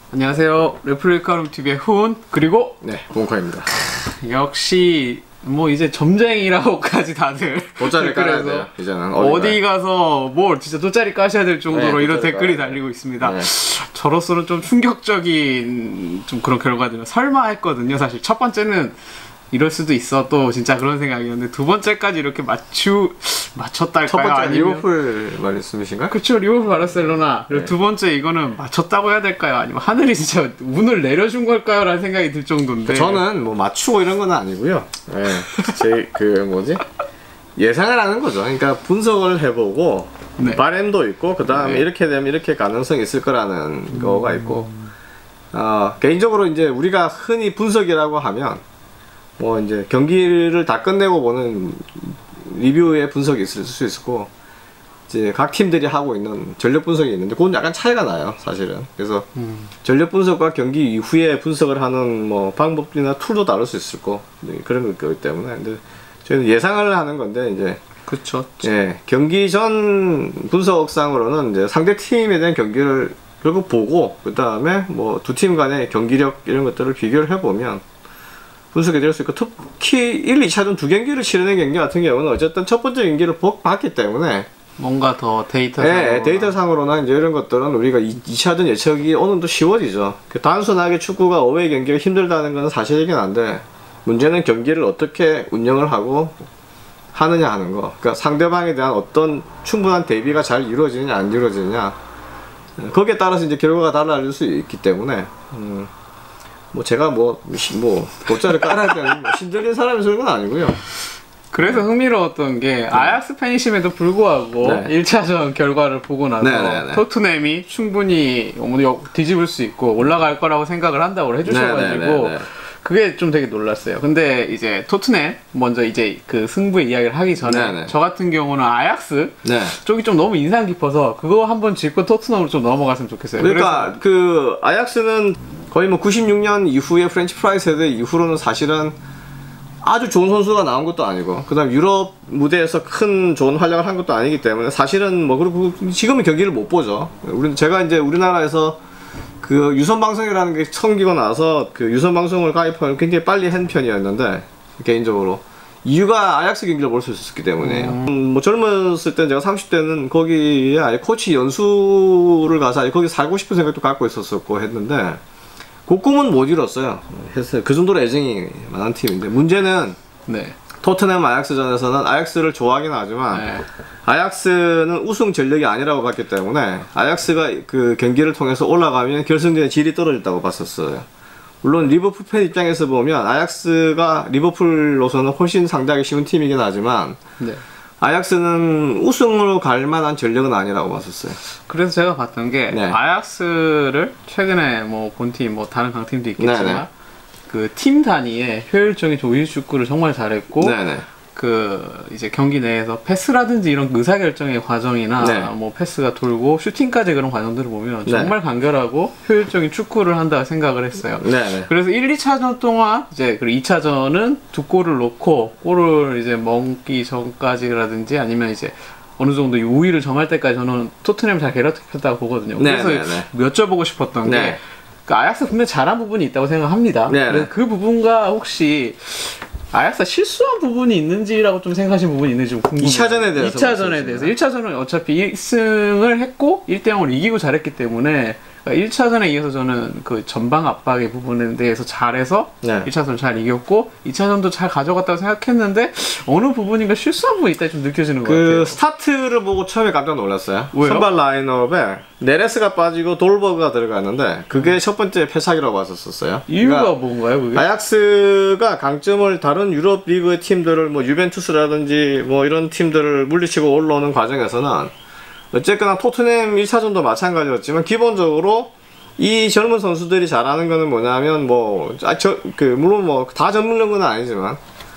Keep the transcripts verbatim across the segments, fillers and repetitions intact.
안녕하세요. 레플리카룸티비의 훈 그리고 네, 봉카입니다. 역시 뭐 이제 점쟁이라고까지 다들 돗자리 깔아야 돼요. 이제는 어디 가서 뭘 진짜 돗자리 까셔야 될 정도로 네, 이런 댓글이 깔아야 달리고 있습니다. 네. 저로서는 좀 충격적인 좀 그런 결과들은 설마 했거든요. 사실 첫 번째는 이럴 수도 있어 또 진짜 그런 생각이었는데 두 번째까지 이렇게 맞추 맞췄달까요? 첫 번째 아니면... 리버풀 말씀이신가요? 그렇죠. 리버풀 바르셀로나. 그리고 네. 두 번째 이거는 맞췄다고 해야 될까요? 아니면 하늘이 진짜 운을 내려준 걸까요? 라는 생각이 들 정도인데 저는 뭐 맞추고 이런 건 아니고요. 네. 제 그 뭐지? 예상을 하는 거죠. 그러니까 분석을 해보고 네. 바램도 있고 그 다음에 네. 이렇게 되면 이렇게 가능성이 있을 거라는 음... 거가 있고 어, 개인적으로 이제 우리가 흔히 분석이라고 하면 뭐 이제 경기를 다 끝내고 보는 리뷰의 분석이 있을 수 있고 이제 각 팀들이 하고 있는 전력 분석이 있는데 그건 약간 차이가 나요, 사실은. 그래서 음. 전력 분석과 경기 이후에 분석을 하는 뭐 방법이나 툴도 다를 수 있을 거 그런 거기 때문에 근데 저희는 예상을 하는 건데 이제 그렇죠. 예, 경기 전 분석상으로는 이제 상대 팀에 대한 경기를 결국 보고 그 다음에 뭐 두 팀 간의 경기력 이런 것들을 비교를 해보면 분석이 될 수 있고 특히 일, 이차전 두 경기를 치르는 경기 같은 경우는 어쨌든 첫 번째 경기를 봤기 때문에 뭔가 더 데이터상으로 네, 데이터상으로나 이제 이런 것들은 우리가 이차전 예측이 어느 정도 쉬워지죠. 단순하게 축구가 어웨이 경기가 힘들다는 건 사실이긴 한데 문제는 경기를 어떻게 운영을 하고 하느냐 하는 거. 그러니까 상대방에 대한 어떤 충분한 대비가 잘 이루어지느냐 안 이루어지느냐 거기에 따라서 이제 결과가 달라질 수 있기 때문에 음. 뭐 제가 뭐 뭐 돗자리 깔아야 되는 뭐 신들린 사람이 그런 건 아니고요. 그래서 흥미로웠던 게 네. 아약스 팬이심에도 불구하고 네. 일 차전 결과를 보고 나서 네네네. 토트넘이 충분히 뒤집을 수 있고 올라갈 거라고 생각을 한다고 해주셔가지고 네네네. 그게 좀 되게 놀랐어요. 근데 이제 토트넘 먼저 이제 그 승부의 이야기를 하기 전에 네네. 저 같은 경우는 아약스 네. 쪽이 좀 너무 인상 깊어서 그거 한번 짚고 토트넘으로 좀 넘어갔으면 좋겠어요. 그러니까 그 아약스는 거의 뭐 구십육 년 이후에 프렌치 프라이 세대 이후로는 사실은 아주 좋은 선수가 나온 것도 아니고 그 다음 유럽 무대에서 큰 좋은 활약을 한 것도 아니기 때문에 사실은 뭐 그리고 지금은 경기를 못 보죠. 우리 제가 이제 우리나라에서 그 유선 방송이라는 게 생기고 나서 그 유선 방송을 가입하면 굉장히 빨리 한 편이었는데 개인적으로 이유가 아약스 경기를 볼 수 있었기 때문에요. 음. 음, 뭐 젊었을 때 제가 삼십 대는 거기에 아예 코치 연수를 가서 아예 거기 살고 싶은 생각도 갖고 있었었고 했는데 그 꿈은 못 이뤘어요. 했어요. 그 정도로 애정이 많은 팀인데 문제는 네. 토트넘 아약스전에서는 아약스를 좋아하긴 하지만 네. 아약스는 우승 전력이 아니라고 봤기 때문에 아약스가 그 경기를 통해서 올라가면 결승전에 질이 떨어졌다고 봤었어요. 물론 리버풀 팬 입장에서 보면 아약스가 리버풀로서는 훨씬 상대하기 쉬운 팀이긴 하지만 네. 아약스는 우승으로 갈 만한 전력은 아니라고 봤었어요. 그래서 제가 봤던 게 네. 아약스를 최근에 뭐 본팀 뭐 다른 강팀도 있겠지만 네네. 그 팀 단위의 효율적인 조기 축구를 정말 잘했고 네네. 그 이제 경기 내에서 패스라든지 이런 의사결정의 과정이나 네. 뭐 패스가 돌고 슈팅까지 그런 과정들을 보면 네. 정말 간결하고 효율적인 축구를 한다 생각을 했어요. 네. 그래서 일, 이차전 동안 이제 그리고 이차전은 두 골을 넣고 골을 이제 먹기 전까지라든지 아니면 이제 어느 정도 우위를 점할 때까지 저는 토트넘을 잘 괴롭혔다고 보거든요. 네. 그래서 네. 여쭤보고 싶었던 네. 게 그 아약스 분명히 잘한 부분이 있다고 생각합니다. 네. 그래서 그 부분과 혹시 아약스가 실수한 부분이 있는지라고 좀 생각하시는 부분이 있는지 좀 궁금해요. 이차전에 대해서 이차전에 대해서 일 차전은 어차피 일 승을 했고 일 대 영으로 이기고 잘했기 때문에 그러니까 일 차전에 이어서 저는 그 전방 압박의 부분에 대해서 잘해서 네. 일 차전을 잘 이겼고 이 차전도 잘 가져갔다고 생각했는데 어느 부분인가 실수한 부분이 있다 좀 느껴지는 것 그 같아요. 스타트를 보고 처음에 깜짝 놀랐어요. 왜요? 선발 라인업에 네레스가 빠지고 돌버그가 들어갔는데 그게 첫 번째 패착이라고 봤었어요. 이유가 그러니까 뭔가요? 그게? 아약스가 강점을 다른 유럽 리그의 팀들을 뭐 유벤투스라든지 뭐 이런 팀들을 물리치고 올라오는 과정에서는 어쨌거나 토트넘 일 차전도 마찬가지였지만 기본적으로 이 젊은 선수들이 잘하는 거는 뭐냐면 뭐 아 저 그 물론 뭐 다 전문적인 건 아니지만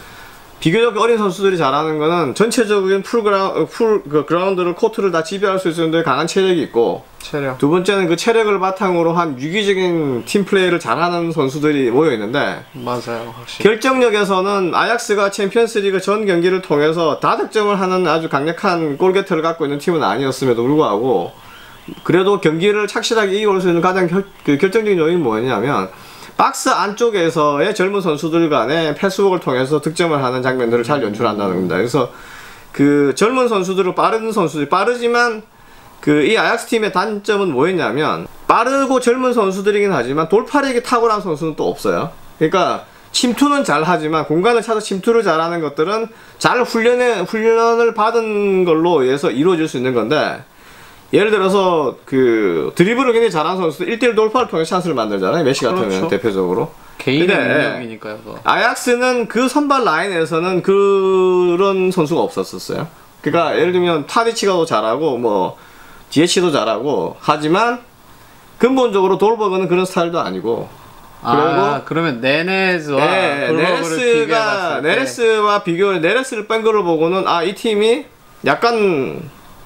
비교적 어린 선수들이 잘하는 거는 전체적인 풀그라 풀 그 그라운드를 코트를 다 지배할 수 있는 강한 체력이 있고 체력. 두 번째는 그 체력을 바탕으로 한 유기적인 팀 플레이를 잘하는 선수들이 모여 있는데 맞아요. 확실히. 결정력에서는 아약스가 챔피언스리그 전 경기를 통해서 다득점을 하는 아주 강력한 골게터를 갖고 있는 팀은 아니었음에도 불구하고 그래도 경기를 착실하게 이겨올 수 있는 가장 결, 그 결정적인 요인이 뭐냐면 박스 안쪽에서의 젊은 선수들 간의 패스웍을 통해서 득점을 하는 장면들을 잘 연출한다는 겁니다. 그래서 그 젊은 선수들은 빠른 선수들 빠르지만 그 이 아약스 팀의 단점은 뭐였냐면 빠르고 젊은 선수들이긴 하지만 돌파력이 탁월한 선수는 또 없어요. 그러니까 침투는 잘 하지만 공간을 찾아 침투를 잘하는 것들은 잘 훈련에, 훈련을 받은 걸로 의해서 이루어질 수 있는 건데 예를 들어서 그 드리블을 굉장히 잘하는 선수들 일 대일 돌파를 통해 찬스를 만들잖아요. 메시 같으면 그렇죠. 대표적으로. 개인의 능력이니까요. 그거. 아약스는 그 선발 라인에서는 그런 선수가 없었었어요. 그러니까 예를 들면 타디치가 더 잘하고 뭐 지에치도 잘하고 하지만 근본적으로 돌버그는 그런 스타일도 아니고 아, 그러면 네네스와 네, 네레스가 네레스와 비교 네레스를 뺀 거를 보고는 아, 이 팀이 약간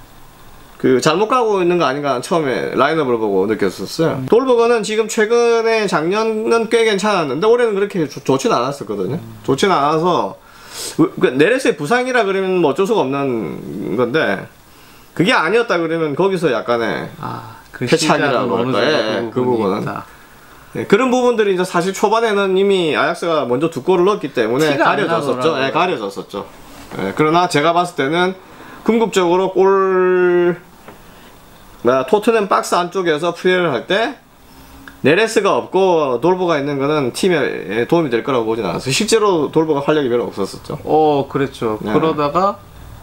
그 잘못 가고 있는 거 아닌가 처음에 라인업을 보고 느꼈었어요. 음. 돌버거는 지금 최근에 작년은 꽤 괜찮았는데 올해는 그렇게 조, 좋진 않았었거든요. 음. 좋진 않아서 그 네레스의 부상이라 그러면 뭐 어쩔 수가 없는 건데 그게 아니었다 그러면 거기서 약간의 아, 그 패착이라고 할까요? 그 부분은. 있다. 네, 그런 부분들이 이제 사실 초반에는 이미 아약스가 먼저 두 골을 넣었기 때문에 가려졌었죠. 네, 가려졌었죠. 네, 그러나 제가 봤을 때는 궁극적으로 골 토트넘 박스 안쪽에서 플레이를 할 때 네레스가 없고 돌보가 있는 거는 팀에 도움이 될 거라고 보진 않았어요. 실제로 돌보가 활력이 별로 없었었죠. 어, 그랬죠. 네. 그러다가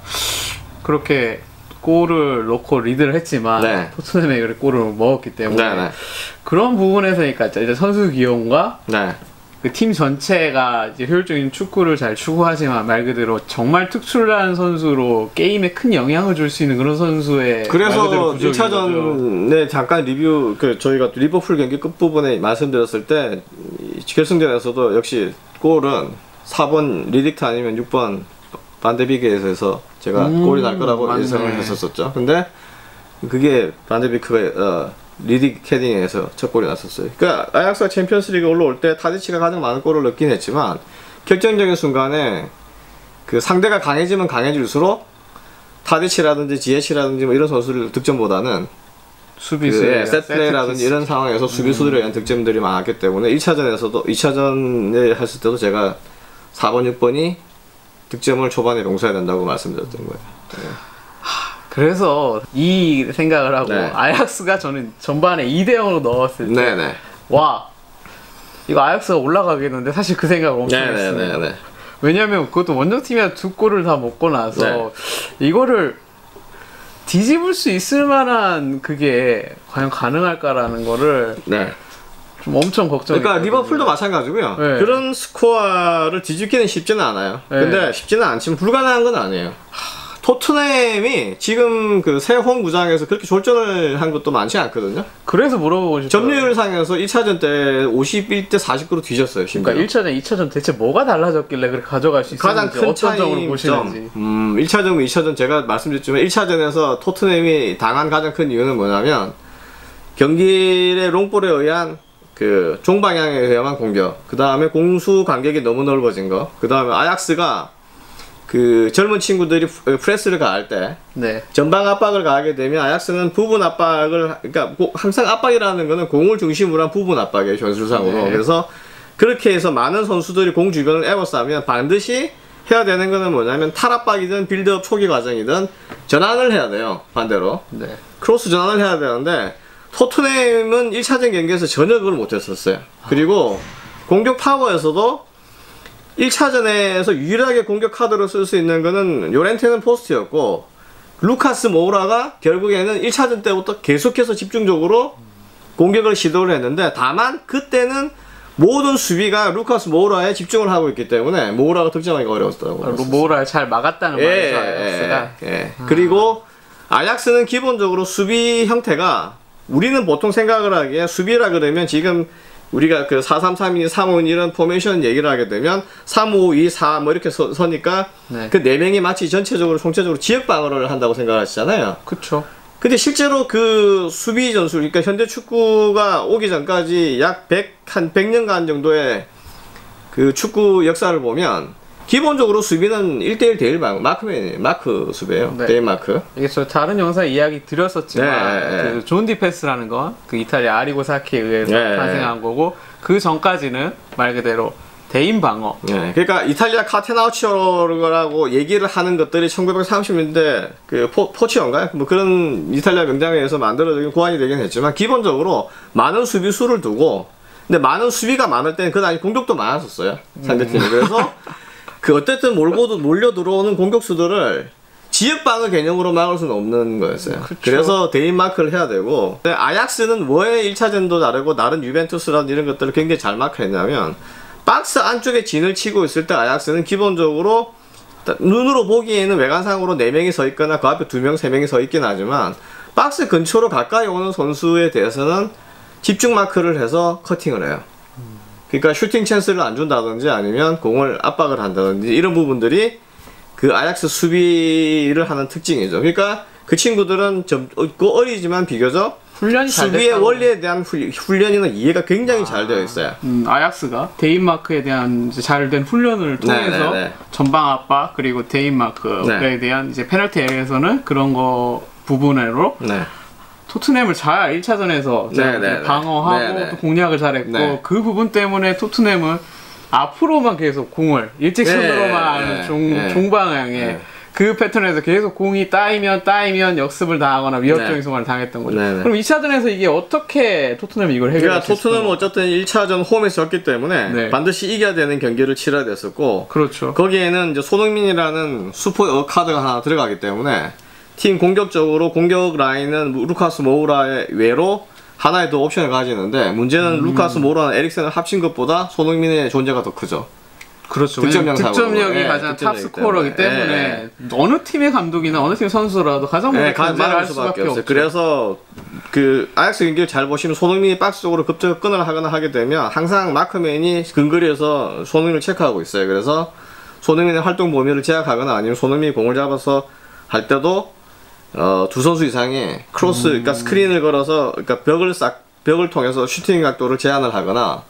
그렇게 골을 넣고 리드를 했지만 네. 토트넘에 골을 먹었기 때문에 네, 네. 그런 부분에서니까 이제 선수 기용과 네. 그 팀 전체가 이제 효율적인 축구를 잘 추구하지만 말 그대로 정말 특출난 선수로 게임에 큰 영향을 줄 수 있는 그런 선수의 그래서 일 차전에 잠깐 리뷰 그 저희가 리버풀 경기 끝부분에 말씀드렸을 때 결승전에서도 역시 골은 사 번 리딕트 아니면 육 번 반데비크에서 제가 음, 골이 날 거라고 맞네. 예상을 했었었죠. 근데 그게 반데비크가 어, 리딕 캐딩에서 첫 골이 났었어요. 그러니까 아약스가 챔피언스리그 올라올 때 타디치가 가장 많은 골을 넣긴 했지만 결정적인 순간에 그 상대가 강해지면 강해질수록 타디치라든지 지에치라든지 뭐 이런 선수들 득점보다는 수비수의 그 셋플레이라든지 이런 상황에서 수비수들에 의한 음. 득점들이 많았기 때문에 일 차전에서도 이 차전에 했을 때도 제가 사 번, 육 번이 득점을 초반에 용서해야 된다고 말씀드렸던 거예요. 네. 그래서 이 생각을 하고 네. 아약스가 저는 전반에 이 대 영으로 넣었을 때 네네. 와 이거 아약스가 올라가겠는데 사실 그 생각을 엄청 했어요. 네네네. 왜냐면 그것도 원정팀이 두 골을 다 먹고 나서 네. 이거를 뒤집을 수 있을 만한 그게 과연 가능할까라는 거를 네. 좀 엄청 걱정이 그러니까 리버풀도 마찬가지고요. 네. 그런 스코어를 뒤집기는 쉽지는 않아요. 네. 근데 쉽지는 않지만 불가능한 건 아니에요. 토트넘이 지금 그 새 홈 구장에서 그렇게 졸전을 한 것도 많지 않거든요. 그래서 물어보고 싶어요. 점유율 상에서 일 차전 때 오십일 대 사십구로 뒤졌어요. 심지어. 그러니까 일 차전, 이 차전 대체 뭐가 달라졌길래 그렇게 가져갈 수 있었는지 가장 큰 차이점으로 보시는지. 음, 일 차전, 이 차전 제가 말씀드렸지만 일 차전에서 토트넘이 당한 가장 큰 이유는 뭐냐면 경기의 롱볼에 의한 그 종방향에 의한 공격, 그 다음에 공수 간격이 너무 넓어진 거, 그 다음에 아약스가 그 젊은 친구들이 프레스를 가할 때 네. 전방 압박을 가하게 되면 아약스는 부분 압박을 그러니까 항상 압박이라는 거는 공을 중심으로 한 부분 압박이에요 전술상으로. 네. 그래서 그렇게 해서 많은 선수들이 공 주변을 에워싸면 반드시 해야 되는 거는 뭐냐면 탈압박이든 빌드업 초기 과정이든 전환을 해야 돼요. 반대로 네. 크로스 전환을 해야 되는데 토트넘은 일 차전 경기에서 전혀 그걸 못했었어요. 그리고 공격 파워에서도 일 차전에서 유일하게 공격 카드로 쓸 수 있는 거는 요렌테는 포스트였고 루카스 모우라가 결국에는 일 차전 때부터 계속해서 집중적으로 공격을 시도를 했는데 다만 그때는 모든 수비가 루카스 모우라에 집중을 하고 있기 때문에 모우라가 득점하기가 어려웠더라고요. 모우라를 잘 막았다는 예, 말이죠. 아약스가. 예, 예. 아. 그리고 아약스는 기본적으로 수비 형태가 우리는 보통 생각을 하기에 수비라 그러면 지금 우리가 그 사 삼 삼 이, 삼 오 일 이런 포메이션 얘기를 하게 되면 삼 오 이, 사 뭐 이렇게 서, 서니까 네. 그 네 명이 마치 전체적으로 총체적으로 지역 방어를 한다고 생각하시잖아요. 그쵸. 근데 실제로 그 수비 전술, 그러니까 현대 축구가 오기 전까지 약 백, 한 백 년간 정도의 그 축구 역사를 보면 기본적으로 수비는 일 대 일 대 일 마크맨이에요. 마크 수비예요. 네. 데인 마크. 이게 저 다른 영상에 이야기 드렸었지만 네, 그 존 디펜스라는 건 그 이탈리아 아리고사키에 의해서 네, 탄생한 거고 그 전까지는 말 그대로 대인 방어. 네, 그러니까 이탈리아 카테나우치오라고 얘기를 하는 것들이 천구백삼십 년대 그 포, 포치어인가요? 뭐 그런 이탈리아 명장에 의해서 만들어진 고안이 되긴 했지만 기본적으로 많은 수비수를 두고 근데 많은 수비가 많을 때는 그 당시 공격도 많았었어요. 상대팀이. 음. 그래서 그 어쨌든 몰고 몰려 들어오는 공격수들을 지역방어 개념으로 막을 수는 없는 거였어요. 그쵸. 그래서 대인 마크를 해야 되고 아약스는 왜 일 차전도 다르고 다른 유벤투스라든 이런 것들을 굉장히 잘 마크했냐면 박스 안쪽에 진을 치고 있을 때 아약스는 기본적으로 눈으로 보기에는 외관상으로 네 명이 서 있거나 그 앞에 두 명, 세 명이 서 있긴 하지만 박스 근처로 가까이 오는 선수에 대해서는 집중 마크를 해서 커팅을 해요. 그러니까 슈팅 찬스를 안 준다든지 아니면 공을 압박을 한다든지 이런 부분들이 그 아약스 수비를 하는 특징이죠. 그러니까 그 친구들은 좀 어리지만 비교적 훈련이 수비의 원리에 대한 훈, 훈련이나 이해가 굉장히 아, 잘 되어 있어요. 음, 아약스가 데인마크에 대한 잘된 훈련을 통해서 네네네. 전방 압박 그리고 데인마크에 네. 대한 이제 페널티 에리에서는 그런 거 부분으로 네. 토트넘을 잘 일 차전에서 방어하고 네네. 또 공략을 잘했고 네. 그 부분 때문에 토트넘은 앞으로만 계속 공을 일직선으로만 네. 종, 네. 종방향에 네. 그 패턴에서 계속 공이 따이면 따이면 역습을 당하거나 위협적인 네. 순간을 당했던 거죠. 네네. 그럼 이 차전에서 이게 어떻게 토트넘이 이걸 해결할 수 있을까요? 토트넘은 어쨌든 일 차전 홈에서 졌기 때문에 네. 반드시 이겨야 되는 경기를 치러야 됐었고 그렇죠. 거기에는 이제 손흥민이라는 슈퍼 어카드가 하나 들어가기 때문에 팀 공격적으로 공격 라인은 루카스 모우라의 외로 하나의 더 옵션을 가지는데 문제는 음. 루카스 모우라는 에릭센을 합친 것보다 손흥민의 존재가 더 크죠. 그렇죠. 득점력 득점력이 네, 가장 탑 스코어이기 때문에, 때문에 네. 어느 팀의 감독이나 어느 팀 선수라도 가장 먼저 네, 견제를 할 수밖에 없어요. 없죠. 그래서 그 아약스 경기를 잘 보시면 손흥민이 박스 쪽으로 급적 끈을 하거나 하게 되면 항상 마크맨이 근거리에서 손흥민을 체크하고 있어요. 그래서 손흥민의 활동 범위를 제약하거나 아니면 손흥민이 공을 잡아서 할 때도 어, 두 선수 이상의 크로스, 음. 그러니까 스크린을 걸어서 그러니까 벽을 싹 벽을 통해서 슈팅 각도를 제한을 하거나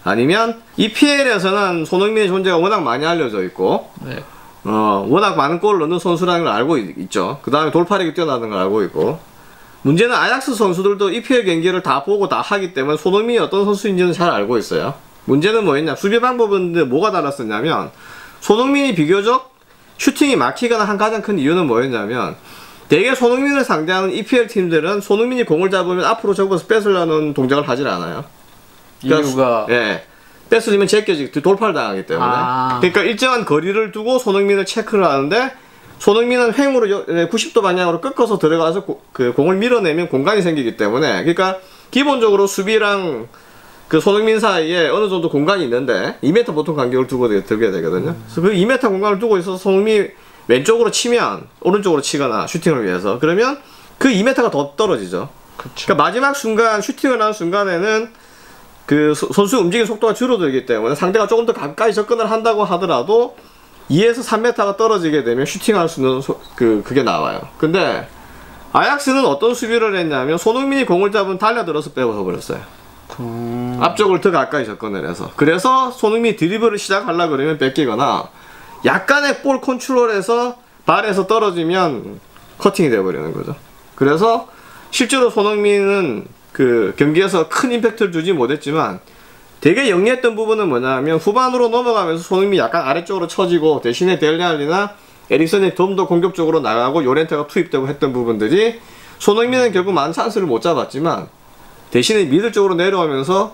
아니면 이피엘에서는 손흥민의 존재가 워낙 많이 알려져 있고 네. 어, 워낙 많은 골을 넣는 선수라는 걸 알고 있, 있죠. 그 다음에 돌파력이 뛰어나는 걸 알고 있고 문제는 아약스 선수들도 이피엘 경기를 다 보고 다 하기 때문에 손흥민이 어떤 선수인지는 잘 알고 있어요. 문제는 뭐였냐 수비 방법은 뭐가 달랐었냐면 손흥민이 비교적 슈팅이 막히거나 한 가장 큰 이유는 뭐였냐면 대개 손흥민을 상대하는 이피엘 팀들은 손흥민이 공을 잡으면 앞으로 접어서 뺏으려는 동작을 하질 않아요. 그러니까 이유가 예 뺏으려면 제껴지고 돌파를 당하기 때문에 아. 그러니까 일정한 거리를 두고 손흥민을 체크를 하는데 손흥민은 횡으로 구십 도 방향으로 꺾어서 들어가서 고, 그 공을 밀어내면 공간이 생기기 때문에 그러니까 기본적으로 수비랑 그 손흥민 사이에 어느 정도 공간이 있는데 이 미터 보통 간격을 두고 들게 되거든요. 음. 그래서 그 이 미터 공간을 두고 있어서 손흥민이 왼쪽으로 치면 오른쪽으로 치거나 슈팅을 위해서 그러면 그 이 미터가 더 떨어지죠. 그쵸. 그러니까 마지막 순간 슈팅을 하는 순간에는 그 선수의 움직임 속도가 줄어들기 때문에 상대가 조금 더 가까이 접근을 한다고 하더라도 이에서 삼 미터가 떨어지게 되면 슈팅할 수 있는 소, 그, 그게 나와요. 근데 아약스는 어떤 수비를 했냐면 손흥민이 공을 잡으면 달려들어서 빼서 버렸어요. 음... 앞쪽을 더 가까이 접근을 해서 그래서 손흥민이 드리블을 시작하려고 그러면 뺏기거나 약간의 볼 컨트롤에서 발에서 떨어지면 커팅이 되어버리는 거죠. 그래서 실제로 손흥민은 그 경기에서 큰 임팩트를 주지 못했지만 되게 영리했던 부분은 뭐냐면 후반으로 넘어가면서 손흥민이 약간 아래쪽으로 처지고 대신에 델리알리나 에릭슨이 좀 더 공격적으로 나가고 요렌테가 투입되고 했던 부분들이 손흥민은 결국 많은 찬스를 못 잡았지만 대신에 미들 쪽으로 내려오면서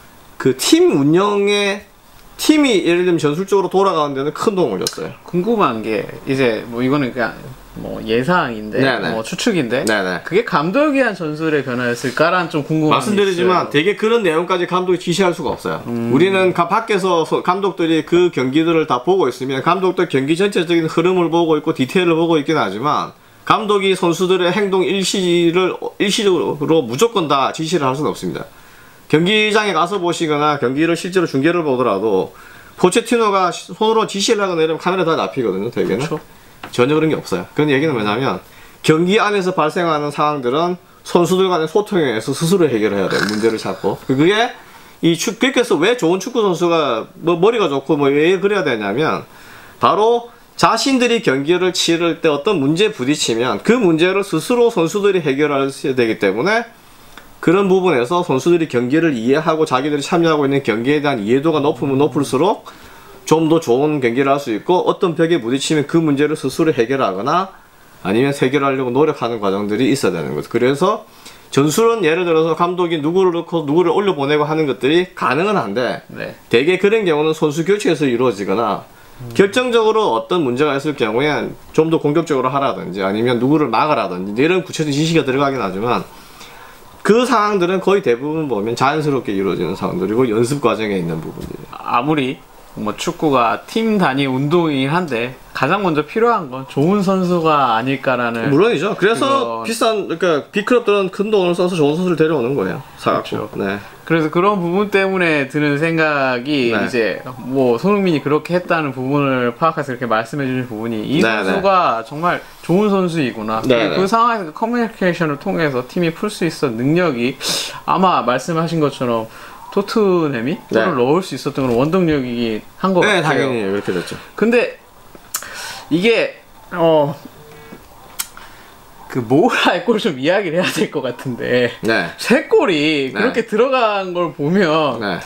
그 팀 운영에 팀이 예를 들면 전술적으로 돌아가는 데는 큰 도움을 줬어요. 궁금한 게 이제 뭐 이거는 그냥 뭐 예상인데 네네. 뭐 추측인데 네네. 그게 감독에 의한 전술의 변화였을까라는 좀 궁금한 말씀드리지만 있어요. 되게 그런 내용까지 감독이 지시할 수가 없어요. 음. 우리는 밖에서 감독들이 그 경기들을 다 보고 있으면 감독도 경기 전체적인 흐름을 보고 있고 디테일을 보고 있긴 하지만 감독이 선수들의 행동 일시를 일시적으로 무조건 다 지시를 할 수는 없습니다. 경기장에 가서 보시거나 경기를 실제로 중계를 보더라도 포체티노가 손으로 지시를 하거나 이러면 카메라 다 잡히거든요. 대개는 그렇죠. 전혀 그런 게 없어요. 그런 얘기는 뭐냐면 경기 안에서 발생하는 상황들은 선수들 간의 소통에 의해서 스스로 해결해야 돼요. 문제를 찾고 그게 이 축, 그래서 왜 좋은 축구 선수가 뭐 머리가 좋고 뭐 왜 그래야 되냐면 바로 자신들이 경기를 치를 때 어떤 문제에 부딪히면 그 문제를 스스로 선수들이 해결해야 되기 때문에 그런 부분에서 선수들이 경기를 이해하고 자기들이 참여하고 있는 경기에 대한 이해도가 높으면 높을수록 좀 더 좋은 경기를 할 수 있고 어떤 벽에 부딪히면 그 문제를 스스로 해결하거나 아니면 해결하려고 노력하는 과정들이 있어야 되는 거죠. 그래서 전술은 예를 들어서 감독이 누구를 넣고 누구를 올려보내고 하는 것들이 가능은 한데 네. 대개 그런 경우는 선수 교체에서 이루어지거나 음. 결정적으로 어떤 문제가 있을 경우에 좀 더 공격적으로 하라든지 아니면 누구를 막으라든지 이런 구체적인 지시가 들어가긴 하지만 그 상황들은 거의 대부분 보면 자연스럽게 이루어지는 상황들이고 연습 과정에 있는 부분들이에요. 아무리 뭐 축구가 팀 단위 운동이긴 한데 가장 먼저 필요한 건 좋은 선수가 아닐까라는. 물론이죠. 그래서 그거... 비싼 그러니까 빅클럽들은 큰 돈을 써서 좋은 선수를 데려오는 거예요. 사갖고. 그렇죠. 네. 그래서 그런 부분 때문에 드는 생각이 네. 이제 뭐 손흥민이 그렇게 했다는 부분을 파악해서 이렇게 말씀해 주신 부분이 이 네, 선수가 네. 정말 좋은 선수이구나. 네, 그 네. 상황에서 커뮤니케이션을 통해서 팀이 풀 수 있었던 능력이 아마 말씀하신 것처럼 토트넘이 골을 네. 넣을 수 있었던 건 원동력이긴 한 것 네, 같아요. 당연히 그렇게 됐죠. 근데 이게 어 그 모라의 골 좀 이야기를 해야 될 것 같은데 네. 세 골이 네. 그렇게 들어간 걸 보면 네.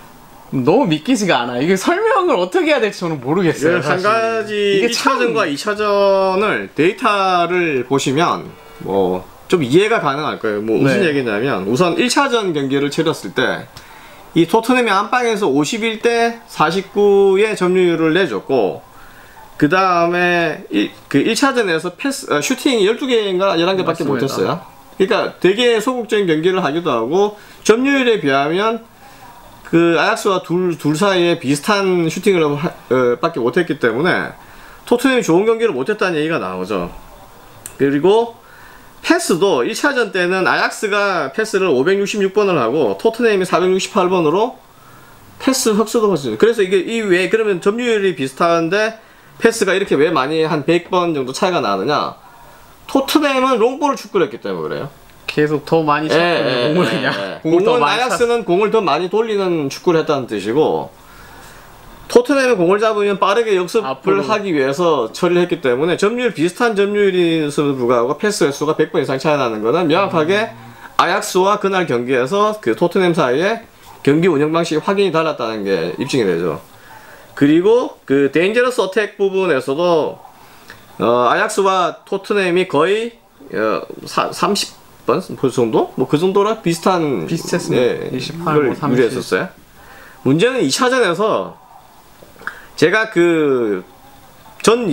너무 믿기지가 않아. 이게 설명을 어떻게 해야 될지 저는 모르겠어요. 한 가지 일 차전과 이 차전을 데이터를 보시면 뭐 좀 이해가 가능할 거예요. 뭐 무슨 네. 얘기냐면 우선 일 차전 경기를 치렀을 때 이 토트넘이 안방에서 오십일 대 사십구의 점유율을 내줬고 그 다음에 그 일 차전에서 패스, 어, 슈팅이 열두 개인가 열한 개밖에 못했어요. 그러니까 되게 소극적인 경기를 하기도 하고 점유율에 비하면 그 아약스와 둘, 둘 사이에 비슷한 슈팅을 하, 어, 밖에 못했기 때문에 토트넘이 좋은 경기를 못했다는 얘기가 나오죠. 그리고 패스도 일 차전 때는 아약스가 패스를 오백육십육 번을 하고 토트넘이 사백육십팔 번으로 패스 흡수도 했어요. 그래서 이게 이 왜 그러면 점유율이 비슷한데 패스가 이렇게 왜 많이 한 백 번 정도 차이가 나느냐? 토트넘은 롱볼을 축구를 했기 때문에 그래요. 계속 더 많이 찼고 공을 그냥 예, 공을 더 많이 아약스는 찼... 공을 더 많이 돌리는 축구를 했다는 뜻이고 토트넘이 공을 잡으면 빠르게 역습을 앞으로. 하기 위해서 처리를 했기 때문에 점유율 비슷한 점유율에서도 불구하고 패스 횟수가 백 번 이상 차이 나는 거는 명확하게 음. 아약스와 그날 경기에서 그 토트넘 사이에 경기 운영 방식이 확연히 달랐다는 게 입증이 되죠. 그리고 그 데인저러스 어택 부분에서도 어, 아약스와 토트넘이 거의 어, 사, 삼십 번 그 정도? 뭐 그 정도라 비슷한 비슷했습니다. 예, 이십팔, 뭐 삼십 유리했었어요. 문제는 이 차전에서 제가 그 전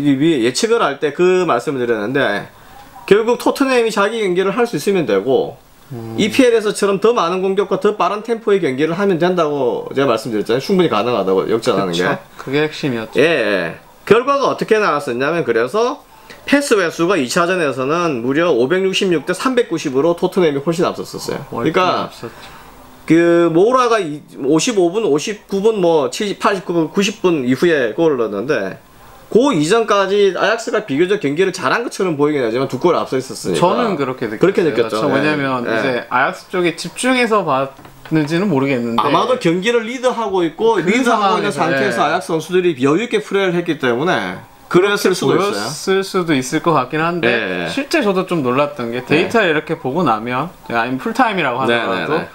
예측을 할 때 그 말씀을 드렸는데 결국 토트넘이 자기 경기를 할 수 있으면 되고 음. 이피엘에서처럼 더 많은 공격과 더 빠른 템포의 경기를 하면 된다고 제가 말씀드렸잖아요. 충분히 가능하다고 역전하는 게. 그게 핵심이었죠. 예, 예. 결과가 어떻게 나왔었냐면 그래서 패스 횟수가 이 차전에서는 무려 오백육십육 대 삼백구십으로 토트넘이 훨씬 앞섰었어요. 그러니까 앞섰죠. 그 모라가 오십오 분, 오십구 분, 뭐 칠십, 팔십구 분, 구십 분 이후에 골을 넣었는데 그 이전까지 아약스가 비교적 경기를 잘한 것처럼 보이긴 하지만 두 골 앞서 있었으니까 저는 그렇게 느꼈어요. 그렇게 느꼈죠. 네. 왜냐면 네. 이제 아약스 쪽에 집중해서 봤는지는 모르겠는데 아마도 경기를 리드하고 있고 그 리드하고 있는 상태에서 네. 아약스 선수들이 여유있게 플레이를 했기 때문에 그랬을 수도 있어요. 보였을 수도 있을 것 같긴 한데 네. 실제 저도 좀 놀랐던 게 데이터를 네. 이렇게 보고 나면 아니면 풀타임이라고 하더라도 네, 네, 네.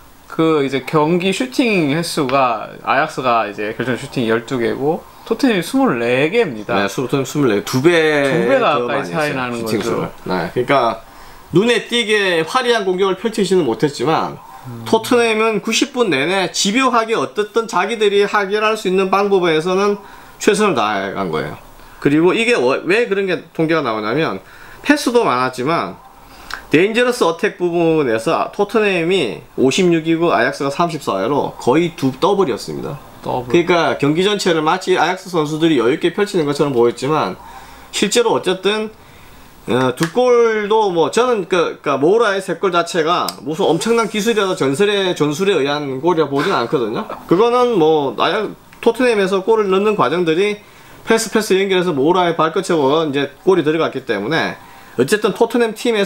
그 이제 경기 슈팅 횟수가 아약스가 이제 결정 슈팅이 열두 개고 토트넘이 스물네 개입니다. 네, 토트넘 스물네 개. 두 배 두 배가 가까이 차이 나는 거죠. 네, 그러니까 눈에 띄게 화려한 공격을 펼치지는 못했지만 음. 토트넘은 구십 분 내내 집요하게 어떻든 자기들이 해결할 수 있는 방법에서는 최선을 다해간 거예요. 그리고 이게 왜 그런 게 통계가 나오냐면 패스도 많았지만 데인저러스 어택 부분에서 토트넘이 오십육이고 아약스가 삼십사로 거의 두 더블이었습니다. 더블. 그러니까 경기 전체를 마치 아약스 선수들이 여유있게 펼치는 것처럼 보였지만 실제로 어쨌든 어, 두 골도 뭐 저는 그, 그 모라의 세 골 자체가 무슨 엄청난 기술이라도 전술의 전술에 의한 골이라 보진 않거든요. 그거는 뭐 아약 토트넘에서 골을 넣는 과정들이 패스 패스 연결해서 모라의 발끝으로 이제 골이 들어갔기 때문에 어쨌든 토트넘 팀의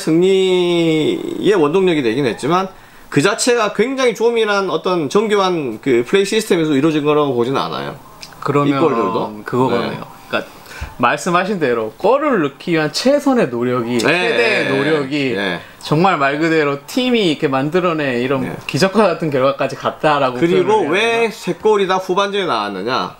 승리의 원동력이 되긴 했지만 그 자체가 굉장히 조밀한 어떤 정교한 그 플레이 시스템에서 이루어진 거라고 보지는 않아요. 그러면 골들도 그거거든요. 네. 그러니까 말씀하신 대로 골을 넣기 위한 최선의 노력이, 네, 최대의 네, 노력이 네. 정말 말 그대로 팀이 이렇게 만들어낸 이런 네. 기적과 같은 결과까지 갔다라고. 그리고 왜 세 골이 다 후반전에 나왔느냐?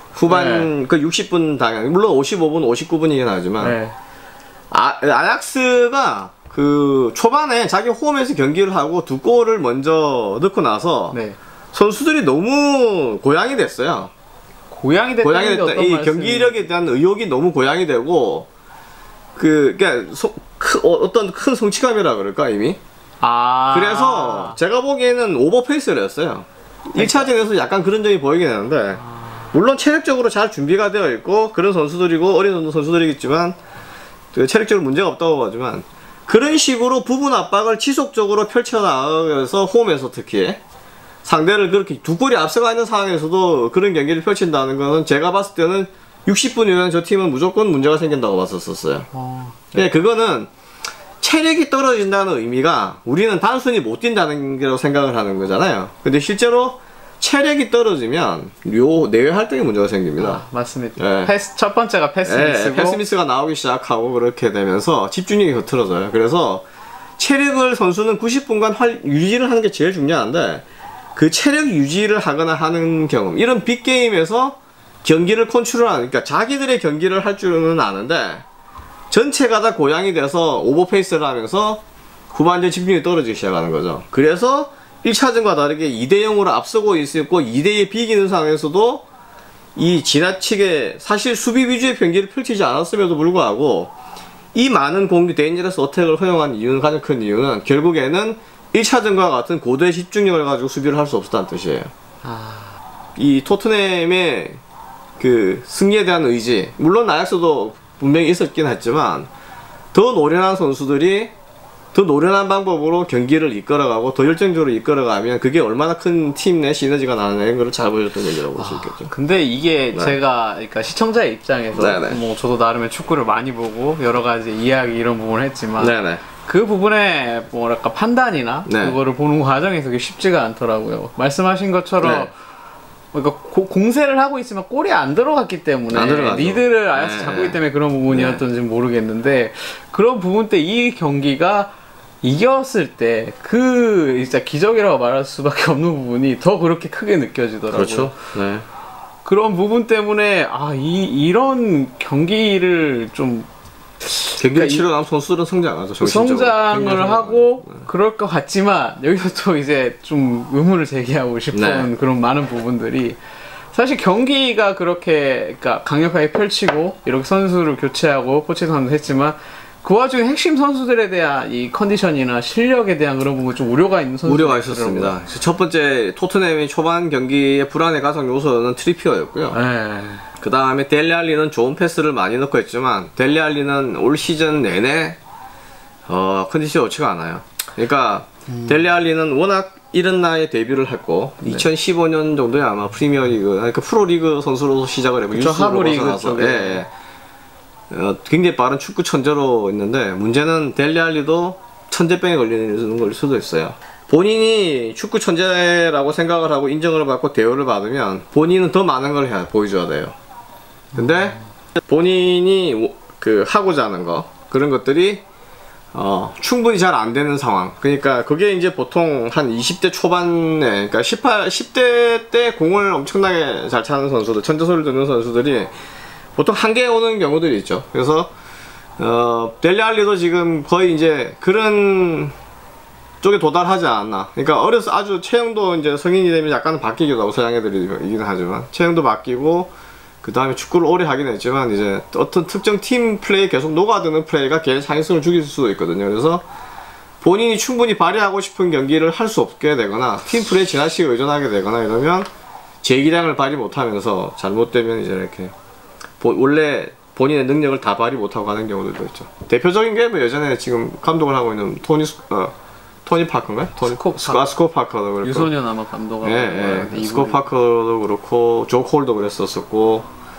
후반 네. 그 육십 분 당연, 물론 오십오 분, 오십구 분이긴 하지만 네. 아, 아약스가 그 초반에 자기 홈에서 경기를 하고 두 골을 먼저 넣고 나서 네. 선수들이 너무 고양이 됐어요. 고양이 됐다. 고양이 됐다. 이 경기력에 대한 의욕이 너무 고양이 되고 그 그러니까 소, 크, 어, 어떤 큰 성취감이라 그럴까 이미. 아. 그래서 제가 보기에는 오버페이스를 했어요. 일 차전에서 약간 그런 점이 보이긴 하는데 아. 물론 체력적으로 잘 준비가 되어 있고 그런 선수들이고 어린 선수들이겠지만 그 체력적으로 문제가 없다고 하지만 그런 식으로 부분 압박을 지속적으로 펼쳐나가서 홈에서 특히 상대를 그렇게 두 골이 앞서가 있는 상황에서도 그런 경기를 펼친다는 것은 제가 봤을 때는 육십 분 이후에 저 팀은 무조건 문제가 생긴다고 봤었어요. 어, 네. 그거는 체력이 떨어진다는 의미가 우리는 단순히 못 뛴다는 게 생각을 하는 거잖아요. 근데 실제로 체력이 떨어지면 요 내외 활동에 문제가 생깁니다. 아, 맞습니다. 네. 패스, 첫 번째가 패스미스고 네, 패스미스가 나오기 시작하고 그렇게 되면서 집중력이 흐트러져요. 그래서 체력을 선수는 구십 분간 활, 유지를 하는 게 제일 중요한데 그 체력 유지를 하거나 하는 경험, 이런 빅게임에서 경기를 컨트롤하는, 그러니까 자기들의 경기를 할 줄은 아는데 전체가 다 고양이 돼서 오버페이스를 하면서 후반전 집중력이 떨어지기 시작하는 거죠. 그래서 일 차전과 다르게 이 대 영으로 앞서고 있었고 이 대 이에 비기는 상황에서도 이 지나치게 사실 수비 위주의 경기를 펼치지 않았음에도 불구하고 이 많은 공격 데인저러스 어택을 허용한 이유는, 가장 큰 이유는 결국에는 일 차전과 같은 고도의 집중력을 가지고 수비를 할 수 없었다는 뜻이에요. 아... 이 토트넘의 그 승리에 대한 의지, 물론 아약스도 분명히 있었긴 했지만 더 노련한 선수들이 더 노련한 방법으로 경기를 이끌어가고 더 열정적으로 이끌어가면 그게 얼마나 큰 팀 내 시너지가 나는 걸 잘 보여줬던 얘기라고 볼 수 있겠죠. 아, 근데 이게 네. 제가 그러니까 시청자의 입장에서 네네. 뭐 저도 나름의 축구를 많이 보고 여러 가지 이야기 이런 부분을 했지만 네네. 그 부분에 뭐랄까 판단이나 네. 그거를 보는 과정에서 그게 쉽지가 않더라고요. 말씀하신 것처럼 네. 그러니까 고, 공세를 하고 있으면 골이 안 들어갔기 때문에 안 리드를 아약스 네. 잡고 있기 때문에 그런 부분이었던지 네. 모르겠는데 그런 부분 때 이 경기가 이겼을 때 그 진짜 기적이라고 말할 수밖에 없는 부분이 더 그렇게 크게 느껴지더라고요. 그렇죠. 네. 그런 부분 때문에 아, 이 이런 경기를 좀 경기를 그러니까 치러나온 선수들은 성장하죠. 성장을 하고 네. 그럴 것 같지만 여기서 또 이제 좀 의문을 제기하고 싶은 네. 그런 많은 부분들이 사실 경기가 그렇게 그러니까 강력하게 펼치고 이렇게 선수를 교체하고 코치선도 했지만 그 와중에 핵심 선수들에 대한 이 컨디션이나 실력에 대한 그런 부분 좀 우려가 있는 선수들 우려가 있었습니다. 첫 번째 토트넘의 초반 경기의 불안의 가장 요소는 트리피어였고요. 네. 그 다음에 델리 알리는 좋은 패스를 많이 넣고 했지만 델리 알리는 올 시즌 내내 어, 컨디션이 좋지가 않아요. 그러니까 음. 델리 알리는 워낙 이른 나이에 데뷔를 했고 네. 이천십오 년 정도에 아마 프리미어리그, 그러니까 프로리그 선수로서 시작을 해고 유스로 벗어나서 예, 예. 어, 굉장히 빠른 축구 천재로 있는데 문제는 델리 알리도 천재병에 걸리는 걸 수도 있어요. 본인이 축구 천재라고 생각을 하고 인정을 받고 대우를 받으면 본인은 더 많은 걸 해야 보여줘야 돼요. 근데 본인이 그 하고자 하는 거 그런 것들이 어, 충분히 잘 안 되는 상황. 그러니까 그게 이제 보통 한 이십 대 초반에, 그러니까 십팔, 십 대 때 공을 엄청나게 잘 차는 선수들, 천재소리를 듣는 선수들이 보통 한계에 오는 경우들이 있죠. 그래서 어, 델리 알리도 지금 거의 이제 그런 쪽에 도달하지 않았나. 그러니까 어려서 아주 체형도 이제 성인이 되면 약간 바뀌기도 하고 서양 애들이긴 하지만 체형도 바뀌고 그 다음에 축구를 오래 하긴 했지만 이제 어떤 특정 팀 플레이에 계속 녹아드는 플레이가 걔의 창의성을 죽일 수도 있거든요. 그래서 본인이 충분히 발휘하고 싶은 경기를 할 수 없게 되거나 팀 플레이에 지나치게 의존하게 되거나 이러면 제기량을 발휘 못하면서 잘못되면 이제 이렇게 보, 원래 본인의 능력을 다 발휘 못하고 가는 경우들도 있죠. 대표적인 게 뭐 예전에 지금 감독을 하고 있는 토니 어, 토니 파커인가요? 토니 스코, 스코, 아, 스코 파커도 그렇고 유소년 아마 감독하고 예, 예. 스코 파커도 그렇고 조 콜도 그랬었었고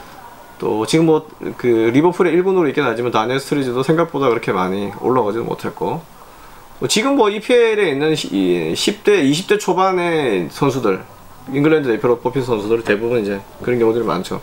또 지금 뭐 그 리버풀의 일군으로 있긴 하지만 다니엘 스트리즈도 생각보다 그렇게 많이 올라가지도 못했고 뭐 지금 뭐 이피엘에 있는 이 십 대, 이십 대 초반의 선수들 잉글랜드 대표로 뽑힌 선수들 대부분 이제 그런 경우들이 많죠.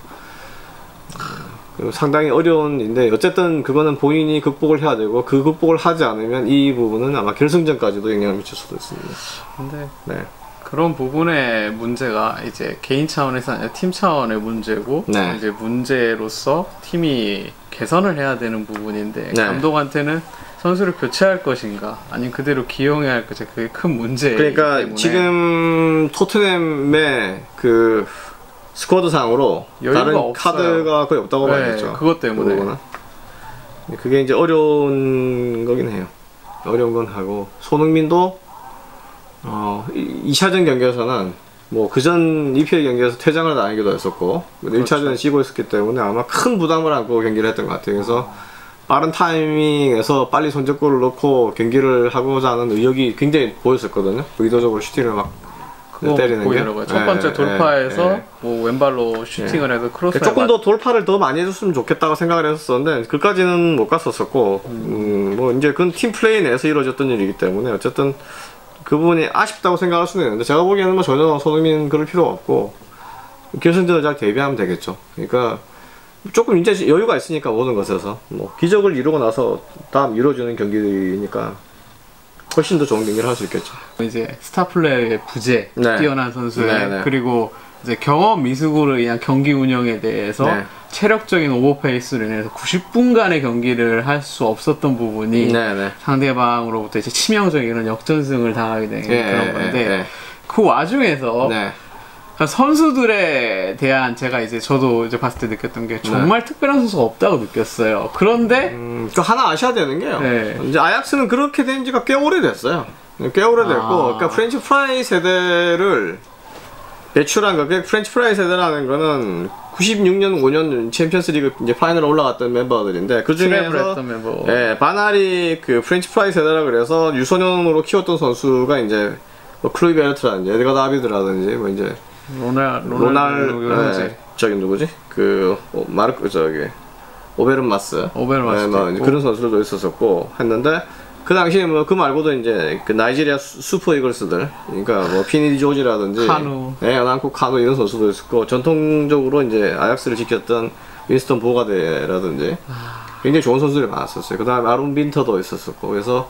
상당히 어려운 일인데 어쨌든 그거는 본인이 극복을 해야 되고 그 극복을 하지 않으면 이 부분은 아마 결승전까지도 영향을 미칠 수도 있습니다. 근데 네. 그런 부분의 문제가 이제 개인 차원에서 아니라 팀 차원의 문제고 네. 이제 문제로서 팀이 개선을 해야 되는 부분인데 네. 감독한테는 선수를 교체할 것인가 아니면 그대로 기용해야 할 것인가 그게 큰 문제이기 그러니까 때문에 지금 토트넘의 그 스쿼드 상으로 다른 없어요. 카드가 거의 없다고 네, 봐야겠죠. 그것 때문에 그거는. 그게 이제 어려운 거긴 해요. 어려운 건 하고 손흥민도 어, 이 차전 경기에서는 뭐 그전 이피엘 경기에서 퇴장을 당하기도 했었고 그렇죠. 일 차전에 쉬고 있었기 때문에 아마 큰 부담을 안고 경기를 했던 것 같아요. 그래서 빠른 타이밍에서 빨리 선제골을 넣고 경기를 하고자 하는 의욕이 굉장히 보였었거든요. 의도적으로 슈팅을 막 때리는 게 첫 번째 네, 돌파에서 네, 뭐 왼발로 슈팅을 네. 해서 크로스 조금 더 돌파를 더 많이 해줬으면 좋겠다고 생각을 했었는데 그까지는 못 갔었었고 음. 음, 뭐 이제 그건 팀 플레이 내에서 이루어졌던 일이기 때문에 어쨌든 그 부분이 아쉽다고 생각할 수는 있는데 제가 보기에는 뭐 전혀 손흥민 그럴 필요가 없고 결승전을 잘 대비하면 되겠죠. 그러니까 조금 이제 여유가 있으니까 모든 것에서 뭐 기적을 이루고 나서 다음 이루어지는 경기니까 훨씬 더 좋은 경기를 할 수 있겠죠. 이제 스타 플레이의 부재, 네. 뛰어난 선수의 네, 네. 그리고 이제 경험 미숙으로 인한 경기 운영에 대해서 네. 체력적인 오버페이스로 인해서 구십 분간의 경기를 할 수 없었던 부분이 네, 네. 상대방으로부터 이제 치명적인 이런 역전승을 당하게 된 네, 그런 건데 네, 네. 그 와중에서 네. 선수들에 대한 제가 이제 저도 이제 봤을 때 느꼈던 게 정말 네. 특별한 선수가 없다고 느꼈어요. 그런데 음, 그 하나 아셔야 되는 게요. 네. 이제 아약스는 그렇게 된 지가 꽤 오래됐어요. 꽤 오래됐고, 아. 그러니까 프렌치 프라이 세대를 배출한 거, 그 프렌치 프라이 세대라는 거는 구십육 년, 오 년 챔피언스리그 이제 파이널에 올라갔던 멤버들인데 그 중에서 멤버. 예, 바나리 그 프렌치 프라이 세대라 그래서 유소년으로 키웠던 선수가 이제 뭐 클로이 베르트라든지 에드가 다비드라든지 뭐 이제 로날 로날, 로날 네, 저기 누구지? 그 어, 마르크 저기 오베른마스 오베른마스 네, 뭐 그런 선수들도 있었었고 했는데 그 당시에 뭐 그 말고도 이제 그 나이지리아 수, 슈퍼 이글스들 그러니까 뭐 피니디 조지라든지 카누 네, 난코 카누 이런 선수도 있었고 전통적으로 이제 아약스를 지켰던 윈스턴 보가데라든지 굉장히 좋은 선수들이 많았었어요. 그 다음에 아론 빈터도 있었었고 그래서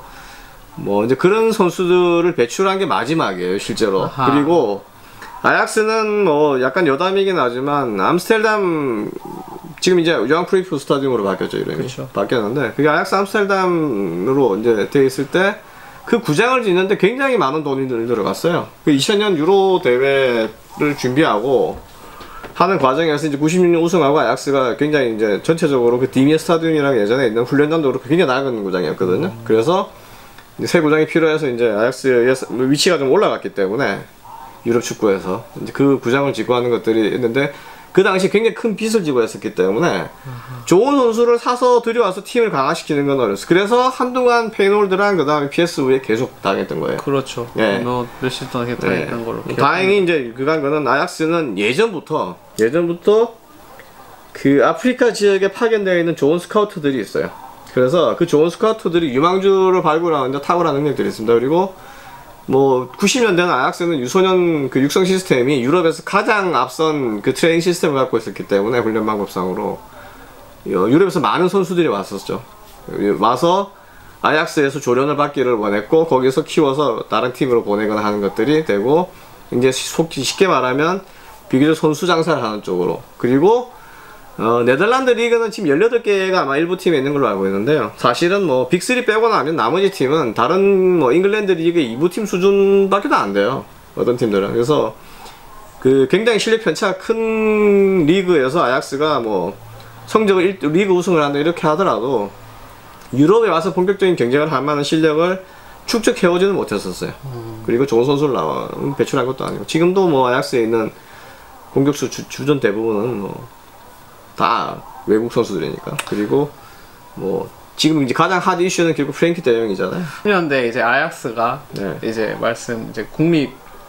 뭐 이제 그런 선수들을 배출한 게 마지막이에요 실제로. 아하. 그리고 아약스는 뭐 약간 여담이긴 하지만 암스테르담 지금 이제 요한 크루이프 스타디움으로 바뀌었죠 이름이. 그쵸. 바뀌었는데 그게 아약스 암스테르담으로 이제 돼 있을 때 그 구장을 짓는데 굉장히 많은 돈이 들어갔어요. 그 이천 년 유로 대회를 준비하고 하는 과정에서 이제 구십육 년 우승하고 아약스가 굉장히 이제 전체적으로 그 디미에 스타디움이랑 예전에 있는 훈련장도 그렇고 굉장히 낡은 구장이었거든요. 음. 그래서 새 구장이 필요해서 이제 아약스의 위치가 좀 올라갔기 때문에 유럽 축구에서 이제 그 구장을 짓고 하는 것들이 있는데 그 당시 굉장히 큰 빚을 지고 했었기 때문에 uh-huh. 좋은 선수를 사서 들여와서 팀을 강화시키는 건 어려웠어요. 그래서 한동안 페이놀드랑 그 다음에 피에스브이에 계속 당했던 거예요. 그렇죠. 예. 뭐 며칠 동안 계속 당했던 예. 걸로. 다행히 이제 그간 거는 아약스는 예전부터 예전부터 그 아프리카 지역에 파견되어 있는 좋은 스카우트들이 있어요. 그래서 그 좋은 스카우트들이 유망주를 발굴하는데 탁월한 능력들이 있습니다. 그리고 뭐 구십 년대는 아약스는 유소년 그 육성 시스템이 유럽에서 가장 앞선 그 트레이닝 시스템을 갖고 있었기 때문에 훈련 방법상으로 유럽에서 많은 선수들이 왔었죠. 와서 아약스에서 조련을 받기를 원했고 거기서 키워서 다른 팀으로 보내거나 하는 것들이 되고 이제 쉽게 말하면 비교적 선수 장사를 하는 쪽으로. 그리고 어, 네덜란드 리그는 지금 열여덟 개가 아마 일부 팀에 있는 걸로 알고 있는데요. 사실은 뭐 빅삼 빼고 나면 나머지 팀은 다른 뭐 잉글랜드 리그 이 부 팀 수준밖에 안 돼요. 어떤 팀들은. 그래서 그 굉장히 실력 편차가 큰 리그에서 아약스가 뭐 성적을 일, 리그 우승을 한다 이렇게 하더라도 유럽에 와서 본격적인 경쟁을 할 만한 실력을 축적해오지는 못했었어요. 음. 그리고 좋은 선수를 나와 배출한 것도 아니고 지금도 뭐 아약스에 있는 공격수 주, 주전 대부분은 뭐 다 외국 선수들이니까. 그리고 뭐 지금 이제 가장 하드 이슈는 결국 프랭키 대용이잖아요. 그런데 이제 아약스가 네. 이제 말씀 이제 국립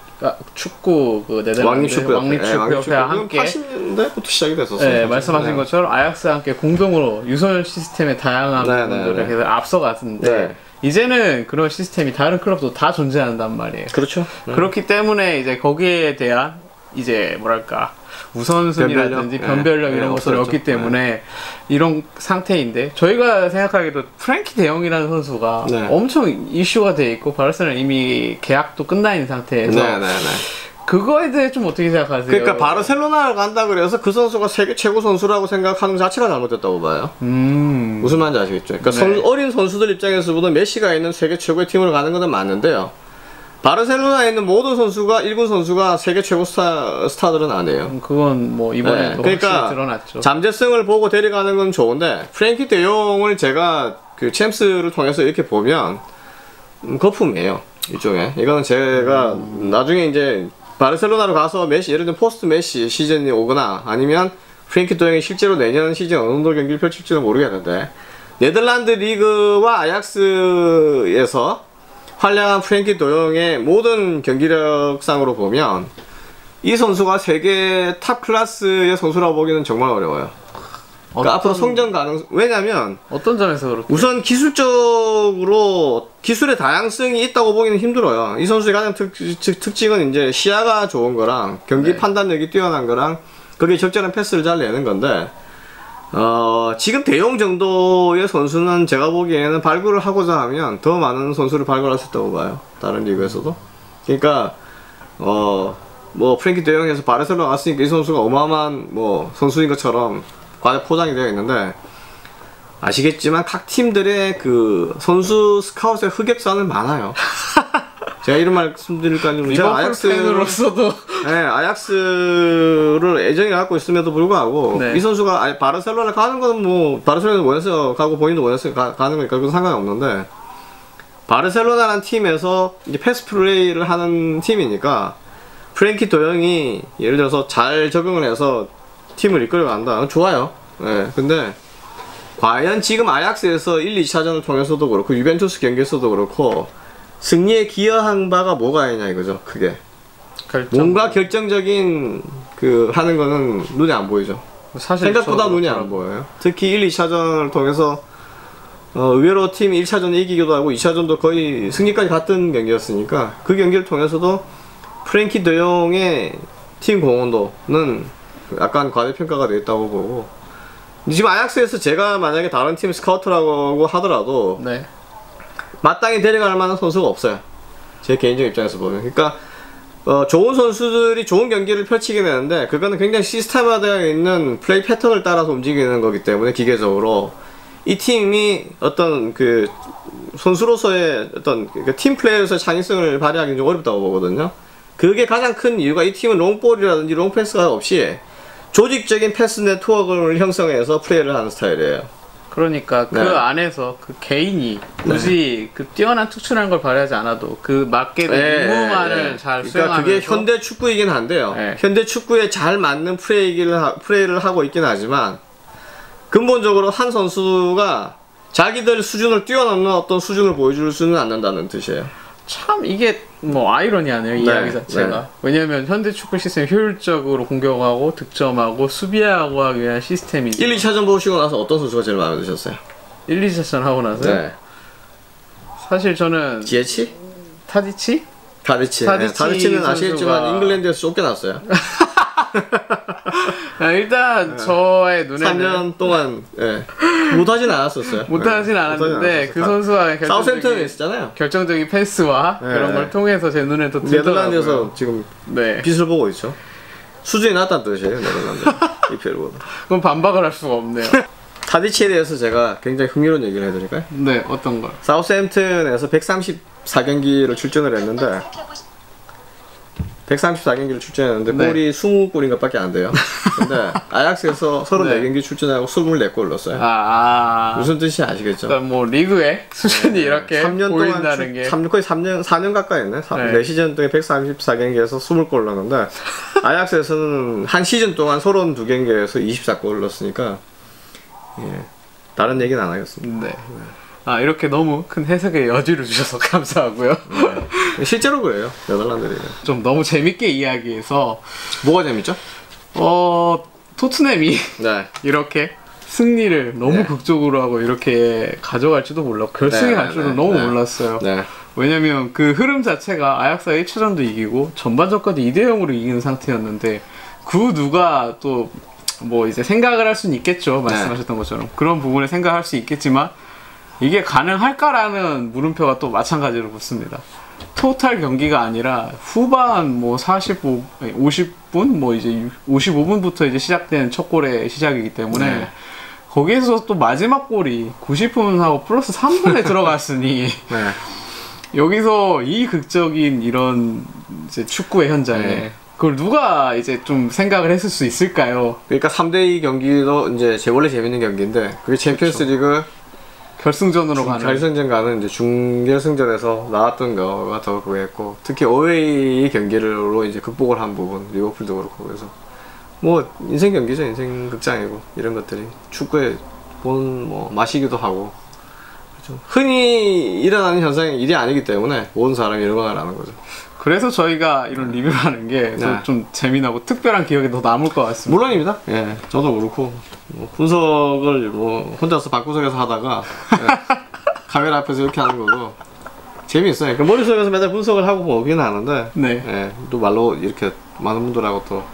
축구 그 네덜란드 왕립축구 왕립축구협회와 네, 함께 팔십 년대부터 시작이 됐었어요. 네, 말씀하신 네. 것처럼 아약스와 함께 공동으로 유소년 시스템의 다양한 네, 부분들을 네, 네. 계속 앞서갔는데 네. 이제는 그런 시스템이 다른 클럽도 다 존재한단 말이에요. 그렇죠. 네. 그렇기 때문에 이제 거기에 대한 이제 뭐랄까 우선순위라든지 변별력, 변별력 네, 이런 네, 것들이 없기 때문에 네. 이런 상태인데 저희가 생각하기도 프랭키 대용이라는 선수가 네. 엄청 이슈가 돼 있고 바르셀로나 이미 계약도 끝나 있는 상태에서 네, 네, 네. 그거에 대해 좀 어떻게 생각하세요? 그러니까 바르셀로나를 간다 그래서 그 선수가 세계 최고 선수라고 생각하는 자체가 잘못됐다고 봐요. 음... 무슨 말인지 아시겠죠? 그러니까 네. 선, 어린 선수들 입장에서 보면 메시가 있는 세계 최고의 팀으로 가는 것은 맞는데요. 바르셀로나에 있는 모든 선수가 일 군 선수가 세계 최고 스타, 스타들은 아니에요. 그건 뭐 이번에 네. 그러니까 드러났죠. 잠재성을 보고 데려가는 건 좋은데 프랭키 데용을 제가 그 챔스를 통해서 이렇게 보면 음, 거품이에요. 일종의. 이거는 제가 음... 나중에 이제 바르셀로나로 가서 메시, 예를 들면 포스트 메시 시즌이 오거나 아니면 프랭키 데용이 실제로 내년 시즌 어느 정도 경기를 펼칠지는 모르겠는데 네덜란드 리그와 아약스에서 활약한 프랭키 데용의 모든 경기력상으로 보면 이 선수가 세계 탑 클래스의 선수라고 보기는 정말 어려워요. 그러니까 앞으로 성장 가능, 왜냐면 어떤 점에서 그렇게? 우선 기술적으로 기술의 다양성이 있다고 보기는 힘들어요. 이 선수의 가장 특, 특징은 이제 시야가 좋은 거랑 경기 네. 판단력이 뛰어난 거랑 거기에 적절한 패스를 잘 내는 건데 어, 지금 대용 정도의 선수는 제가 보기에는 발굴을 하고자 하면 더 많은 선수를 발굴할 수 있다고 봐요. 다른 리그에서도. 그러니까 어, 뭐 프랭키 데용에서 바르셀로나 갔으니까 이 선수가 어마어마한 뭐 선수인 것처럼 과대 포장이 되어 있는데 아시겠지만 각 팀들의 그 선수 스카웃의 흑역사는 많아요. 제가 이런 말씀드릴까요? 제가 아약스로서도 네, 아약스를 애정이 갖고 있음에도 불구하고 네. 이 선수가 바르셀로나 가는 거는 뭐 바르셀로나 원해서 가고 본인도 원해서 가, 가는 거니까 그건 상관이 없는데 바르셀로나라는 팀에서 이제 패스 플레이를 하는 팀이니까 프랭키 데용이 예를 들어서 잘 적응을 해서 팀을 이끌어간다. 좋아요. 네, 근데 과연 지금 아약스에서 일, 이 차전을 통해서도 그렇고 유벤투스 경기에서도 그렇고 승리에 기여한 바가 뭐가 있냐 이거죠. 크게 결정... 뭔가 결정적인 그 하는 거는 눈에 안 보이죠. 사실 생각보다 눈이 안 보여요. 특히 일, 이 차전을 통해서 어, 의외로 팀이 일 차전 이기기도 하고 이 차전도 거의 승리까지 갔던 경기였으니까 그 경기를 통해서도 프랭키 데용의 팀 공헌도는 약간 과대평가가 되어 있다고 보고 지금 아약스에서 제가 만약에 다른 팀 스카우트라고 하더라도 네. 마땅히 데려갈 만한 선수가 없어요. 제 개인적 입장에서 보면. 그러니까 어, 좋은 선수들이 좋은 경기를 펼치게 되는데 그거는 굉장히 시스템화되어 있는 플레이 패턴을 따라서 움직이는 거기 때문에 기계적으로 이 팀이 어떤 그 선수로서의 어떤 그 팀 플레이에서의 창의성을 발휘하기는 좀 어렵다고 보거든요. 그게 가장 큰 이유가 이 팀은 롱볼이라든지 롱패스가 없이 조직적인 패스 네트워크를 형성해서 플레이를 하는 스타일이에요. 그러니까 그 네. 안에서 그 개인이 굳이 네. 그 뛰어난 특출난 걸 발휘하지 않아도 그 맞게 된 임무만을 네. 잘 그러니까 수행하면서 그게 현대 축구이긴 한데요. 네. 현대 축구에 잘 맞는 플레이를, 하, 플레이를 하고 있긴 하지만 근본적으로 한 선수가 자기들 수준을 뛰어넘는 어떤 수준을 보여줄 수는 않는다는 뜻이에요. 참 이게 뭐 아이러니하네요. 이 네, 이야기 자체가. 네. 왜냐면 현대 축구 시스템이 효율적으로 공격하고 득점하고 수비하고 하기 위한 시스템이죠. 일, 이 차전 보시고 나서 어떤 선수가 제일 마음에 드셨어요? 일, 이 차전 하고 나서요? 네. 사실 저는 지에치? 타디치? 타디치. 타디치 네, 타디치는 선수가... 아시겠지만 잉글랜드에서 쫓겨났어요. 아, 일단 네. 저의 눈에는 삼 년 동안 네. 못하진 않았었어요. 못하진 네. 않았는데 그 선수가 사우샘프턴에 있었잖아요. 결정적인 패스와 네. 그런 걸 통해서 제 눈에 또 들더라고요. 네덜란드에서 지금 네. 빛을 보고 있죠. 수준이 낮다는 뜻이에요. 네덜란드 이피엘보다. 그럼 반박을 할 수가 없네요. 타디치에 대해서 제가 굉장히 흥미로운 얘기를 해드릴까요? 네, 어떤 걸? 사우샘프턴에서 백삼십사 경기를 출전을 했는데 백삼십사 경기를 출전했는데 네. 골이 이십 골인가 밖에 안 돼요. 근데 아약스에서 서른네 경기 네. 출전하고 이십사 골 넣었어요. 아, 아 무슨 뜻인지 아시겠죠? 그러니까 뭐 리그의 수준이 네. 이렇게 삼 년 보인다는 게 삼, 거의 삼 년, 사 년 가까이 했네. 네. 네 시즌 동안 백삼십사 경기에서 이십 골 넣었는데 아약스에서는 한 시즌 동안 삼십이 경기에서 이십사 골 넣었으니까 예, 다른 얘기는 안 하겠습니다. 네. 네. 아, 이렇게 너무 큰 해석의 여지를 주셔서 감사하고요. 네. 실제로 그래요. 네덜란드는. 좀 너무 재밌게 이야기해서. 뭐가 재밌죠? 어, 토트넘이 네. 이렇게 승리를 너무 네. 극적으로 하고 이렇게 가져갈지도 몰랐고 결승에 네, 갈 줄은 네, 너무 네. 몰랐어요. 네. 왜냐면 그 흐름 자체가 아약스가 일 차전도 이기고 전반전까지 이 대 영으로 이기는 상태였는데 그 누가 또 뭐 이제 생각을 할 수는 있겠죠. 말씀하셨던 네. 것처럼 그런 부분에 생각할 수 있겠지만 이게 가능할까라는 물음표가 또 마찬가지로 붙습니다. 토탈 경기가 아니라 후반 뭐 사십오, 오십 분 뭐 이제 오십오 분부터 이제 시작된 첫 골의 시작이기 때문에 네. 거기에서 또 마지막 골이 구십 분하고 플러스 삼 분에 들어갔으니 네. 여기서 이 극적인 이런 이제 축구의 현장에 네. 그걸 누가 이제 좀 생각을 했을 수 있을까요? 그러니까 삼 대 이 경기도 이제 제 원래 재밌는 경기인데 그게 챔피언스리그 결승전으로 가는 결승전 가는 이제 중결승전에서 나왔던 거가 더 그랬고 특히 어웨이 경기로 이제 극복을 한 부분 리버풀도 그렇고 그래서 뭐 인생 경기죠. 인생 극장이고 이런 것들이 축구에 본 뭐 맛이기도 하고 그렇죠. 흔히 일어나는 현상이 일이 아니기 때문에 모든 사람이 열광을 하는 거죠. 그래서 저희가 이런 리뷰를 하는 게 좀 네. 재미나고 특별한 기억이 더 남을 것 같습니다. 물론입니다. 예, 저도 그렇고 뭐 분석을 뭐 혼자서 방구석에서 하다가 예, 카메라 앞에서 이렇게 하는 거고 재미있어요. 그 머릿속에서 맨날 분석을 하고 보긴 하는데 네. 예, 또 말로 이렇게 많은 분들하고 또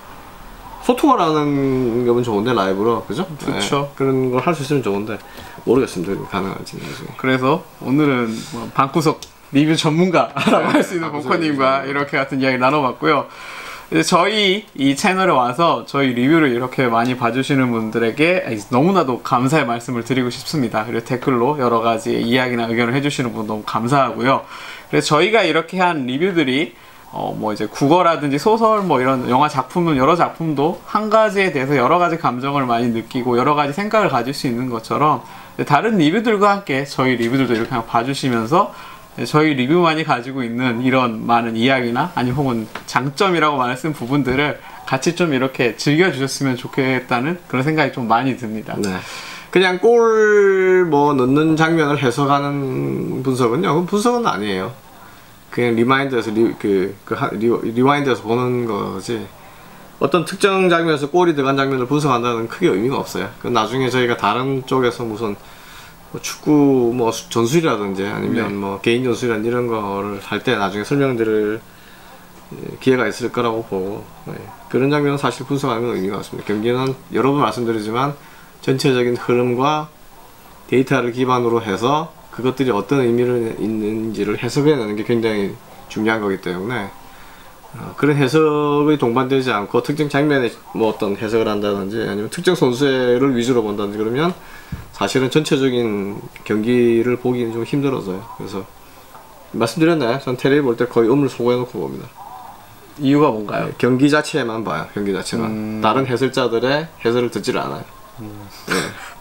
소통을 하는 거면 좋은데 라이브로 그죠? 그렇죠. 예, 그런 걸 할 수 있으면 좋은데 모르겠습니다. 가능할지는. 그래서 오늘은 뭐 방구석 리뷰 전문가라고 할 수 있는 보커님과 이렇게 같은 이야기 나눠봤고요. 이제 저희 이 채널에 와서 저희 리뷰를 이렇게 많이 봐주시는 분들에게 너무나도 감사의 말씀을 드리고 싶습니다. 그리고 댓글로 여러 가지 이야기나 의견을 해주시는 분 너무 감사하고요. 그래서 저희가 이렇게 한 리뷰들이 어 뭐 이제 국어라든지 소설 뭐 이런 영화 작품은 여러 작품도 한 가지에 대해서 여러 가지 감정을 많이 느끼고 여러 가지 생각을 가질 수 있는 것처럼 다른 리뷰들과 함께 저희 리뷰들도 이렇게 봐주시면서 저희 리뷰만이 가지고 있는 이런 많은 이야기나 아니 혹은 장점이라고 말씀 부분들을 같이 좀 이렇게 즐겨주셨으면 좋겠다는 그런 생각이 좀 많이 듭니다. 네. 그냥 골 뭐 넣는 장면을 해석하는 분석은요, 그건 분석은 아니에요. 그냥 리마인드에서 리, 그, 그 리, 리와인드에서 보는 거지. 어떤 특정 장면에서 골이 들어간 장면을 분석한다는 크게 의미가 없어요. 그 나중에 저희가 다른 쪽에서 무슨 뭐 축구 뭐 전술이라든지 아니면 네. 뭐 개인 전술이라든지 이런 거를 할 때 나중에 설명드릴 기회가 있을 거라고 보고 네. 그런 장면은 사실 분석하는 의미가 없습니다. 경기는 여러 번 말씀드리지만 전체적인 흐름과 데이터를 기반으로 해서 그것들이 어떤 의미를 있는지를 해석해내는 게 굉장히 중요한 거기 때문에 어, 그런 해석이 동반되지 않고 특정 장면에 뭐 어떤 해석을 한다든지 아니면 특정 선수를 위주로 본다든지 그러면 사실은 전체적인 경기를 보기는 좀 힘들어져요. 그래서 말씀드렸나요? 전 텔레비 볼 때 거의 음을 소거해놓고 봅니다. 이유가 뭔가요? 네, 경기 자체만 봐요. 경기 자체만. 음... 다른 해설자들의 해설을 듣지를 않아요. 음... 네.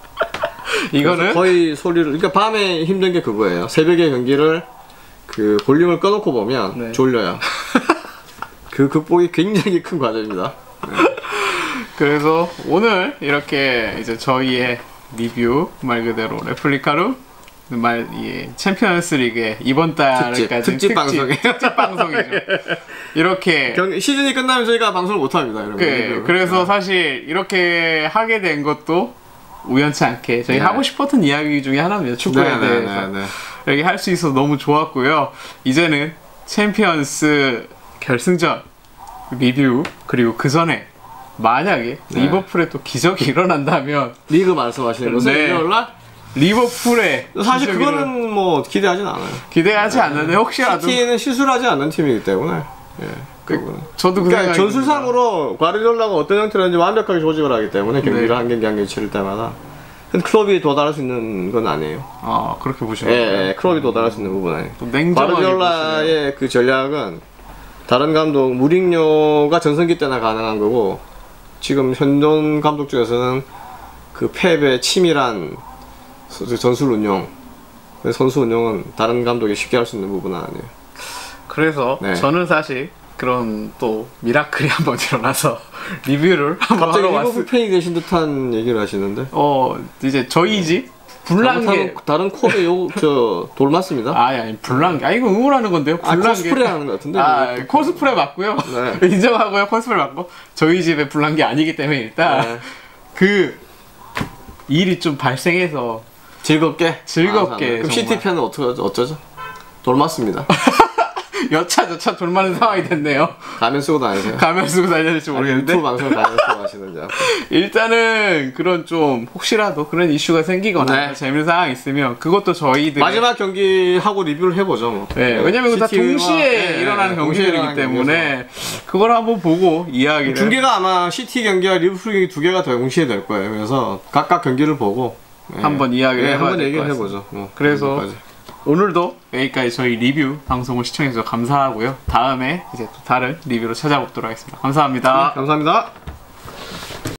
이거는 거의 소리를 그러니까 밤에 힘든 게 그거예요. 새벽에 경기를 그 볼륨을 꺼놓고 보면 네. 졸려요. 그 극복이 굉장히 큰 과정입니다. 네. 그래서 오늘 이렇게 이제 저희의 리뷰 말 그대로 레플리카룸 말 예, 챔피언스 리그의 이번 달까지 특집, 특집 방송이에요. 특집 방송이죠. 이렇게 경, 시즌이 끝나면 저희가 방송을 못 합니다. 이런 그, 그래서 아. 사실 이렇게 하게 된 것도 우연치 않게 저희 네. 하고 싶었던 이야기 중에 하나입니다. 축구에 네, 대해서 네, 네, 네. 이렇게 할 수 있어서 너무 좋았고요. 이제는 챔피언스 결승전 리뷰 그리고 그 전에 만약에 네. 리버풀에 또 기적이 일어난다면 리그 말씀하시는 거죠? 네. 리버풀에 사실 그거는 뭐 기대하진 않아요. 기대하지 네. 않는데 혹시라도 시티는 실수를 하지 않는 팀이기 때문에 예. 그, 저도 그 그러니까 전술상으로 과르디올라가 어떤 형태로든지 완벽하게 조직을 하기 때문에 경기를 네. 한 경기 한 경기 치를 때마다 근데 클럽이 도달할 수 있는 건 아니에요. 아 그렇게 보시면 예, 예, 클럽이 도달할 수 있는 부분은 아니에요. 과르디올라의 그 전략은 다른 감독 무링뇨가 전성기 때나 가능한 거고 지금 현존 감독 중에서는 그 펩의 치밀한 전술 운영 선수 운영은 다른 감독이 쉽게 할 수 있는 부분은 아니에요. 그래서 네. 저는 사실 그런 또 미라클이 한번 일어나서 리뷰를 한번 갑자기 하러 리버풀 왔을... 팬이 되신 듯한 얘기를 하시는데 어 이제 저희 집 불난게 다른 컵에 요 저 돌 맞습니다. 아니 아니 불난게 아 이거 응원하는 건데요. 불난게 아, 코스프레 하는 것 같은데. 아 코스프레 맞고요. 네. 인정하고요. 코스프레 맞고 저희 집에 불난게 아니기 때문에 일단 네. 그 일이 좀 발생해서 즐겁게 즐겁게 아, 그럼 시티 팬은 어떻게 어쩌죠? 돌맞습니다. 여차저차 돌맞는 상황이 됐네요. 가면 쓰고 다니세요? 가면 쓰고 다녀야 될지 모르겠는데 유튜브 방송 가면 쓰고 하시는지. 일단은 그런 좀 혹시라도 그런 이슈가 생기거나 네. 재밌는 상황이 있으면 그것도 저희들 마지막 경기 하고 리뷰를 해보죠 뭐. 네, 왜냐면 다 동시에 네, 일어나는 네, 경기들이기 때문에 경기에서. 그걸 한번 보고 이야기를 중계가 아마 시티 경기와 리버풀 경기 두 개가 동시에 될 거예요. 그래서 각각 경기를 보고 네. 한번 이야기를 네, 해봐야 한번 될 것 얘기를 같습니다. 해보죠. 뭐, 그래서 여기까지. 오늘도 여기까지 저희 리뷰 방송을 시청해주셔서 감사하고요. 다음에 이제 또 다른 리뷰로 찾아뵙도록 하겠습니다. 감사합니다. 네, 감사합니다.